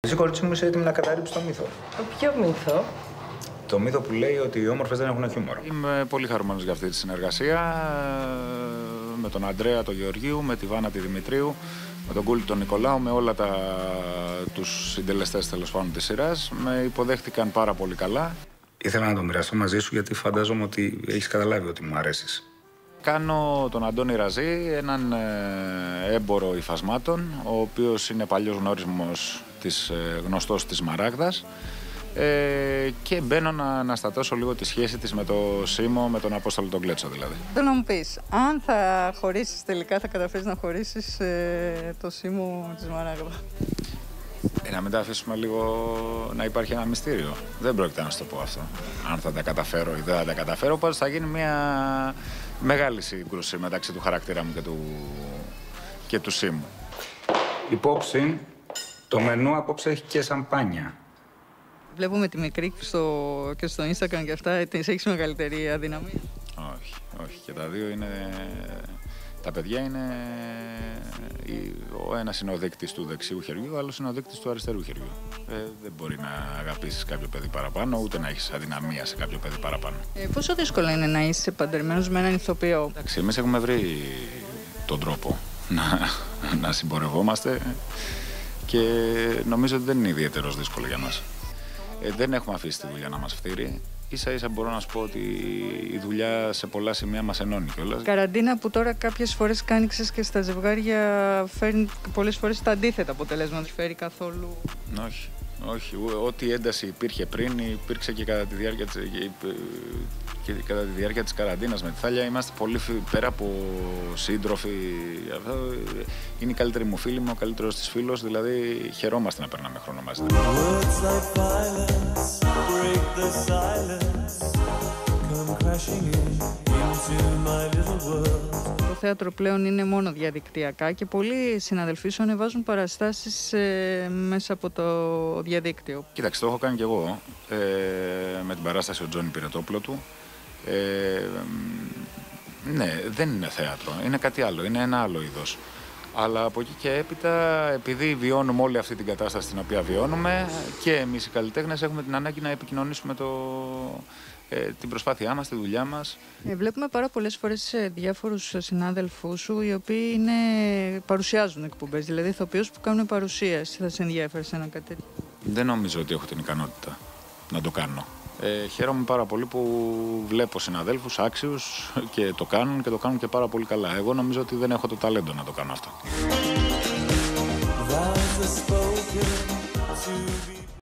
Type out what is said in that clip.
Εσύ, κορίτσι μου, είσαι έτοιμη να καταρρύψεις το μύθο. Ποιο μύθο? Το μύθο που λέει ότι οι όμορφες δεν έχουν χιούμορ. Είμαι πολύ χαρούμενος για αυτή τη συνεργασία με τον Αντρέα τον Γεωργίου, με τη Βάνα τη Δημητρίου, με τον Κούλη τον Νικολάου, με όλα τους συντελεστές τέλος πάντων της σειράς. Με υποδέχτηκαν πάρα πολύ καλά. Ήθελα να το μοιραστώ μαζί σου γιατί φαντάζομαι ότι έχεις καταλάβει ότι μου αρέσεις. Κάνω τον Αντώνη Ραζή, έναν έμπορο υφασμάτων, ο οποίος είναι παλιός γνώρισμος γνωστός της Μαράγδας, και μπαίνω να αναστατώσω λίγο τη σχέση της με το Σίμω, με τον Απόστολο τον Κλέτσο δηλαδή. Θέλω να μου πεις, αν θα χωρίσεις τελικά, θα καταφέρεις να χωρίσεις το Σίμω της Μαράγδα? Να μην τα αφήσουμε λίγο να υπάρχει ένα μυστήριο. Δεν πρόκειται να σου το πω αυτό. Αν θα τα καταφέρω ή δεν θα τα καταφέρω, πάντως θα γίνει μια μεγάλη σύγκρουση μεταξύ του χαρακτήρα μου και του Σίμου. Υπόψη, το μενού απόψε έχει και σαμπάνια. Βλέπουμε τη μικρή και στο Instagram και αυτά, έχεις μεγαλύτερη αδυναμία? Όχι, όχι. Και τα δύο είναι... Τα παιδιά είναι... Ο ένας είναι ο δείκτης του δεξιού χεριού, ο άλλος είναι ο δείκτης του αριστερού χεριού. Δεν μπορεί να αγαπήσεις κάποιο παιδί παραπάνω, ούτε να έχεις αδυναμία σε κάποιο παιδί παραπάνω. Πόσο δύσκολο είναι να είσαι παντρεμένος με έναν ηθοποιό? Εντάξει, εμείς έχουμε βρει τον τρόπο να συμπορευόμαστε και νομίζω ότι δεν είναι ιδιαίτερος δύσκολο για μας. Δεν έχουμε αφήσει τη δουλειά να μας φτύρει. Ίσα-ίσα μπορώ να σου πω ότι η δουλειά σε πολλά σημεία μας ενώνει κιόλας. Καραντίνα που τώρα κάποιες φορές κάνει, ξέρεις, και στα ζευγάρια φέρνει πολλές φορές τα αντίθετα αποτελέσματα. Φέρει καθόλου? Όχι, όχι. Ό,τι ένταση υπήρχε πριν υπήρξε και κατά τη διάρκεια της καραντίνας με τη Θάλια. Είμαστε πολύ πέρα από σύντροφοι. Αυτό είναι η καλύτερη μου φίλη μου, ο καλύτερος της φίλος. Δηλαδή χαιρόμαστε να περνάμε χρόνο μαζί. Το θέατρο πλέον είναι μόνο διαδικτυακά και πολλοί συναδελφοί σου ανεβάζουν παραστάσεις μέσα από το διαδίκτυο. Κοίταξε, το έχω κάνει κι εγώ με την παράσταση ο Τζόνι Πυρετόπλωτου. Ναι, δεν είναι θέατρο, είναι κάτι άλλο, είναι ένα άλλο είδος. Αλλά από εκεί και έπειτα, επειδή βιώνουμε όλη αυτή την κατάσταση την οποία βιώνουμε και εμείς οι καλλιτέχνες έχουμε την ανάγκη να επικοινωνήσουμε την προσπάθειά μας, τη δουλειά μας. Βλέπουμε πάρα πολλές φορές διάφορους συνάδελφούς σου οι οποίοι παρουσιάζουν εκπομπές, δηλαδή ηθοποιούς που κάνουν παρουσίαση. Θα σε ενδιαφέρει σε ένα κάτι τέτοιο? Δεν νομίζω ότι έχω την ικανότητα να το κάνω. Χαίρομαι πάρα πολύ που βλέπω συναδέλφους άξιους και το κάνουν και πάρα πολύ καλά. Εγώ νομίζω ότι δεν έχω το ταλέντο να το κάνω αυτό.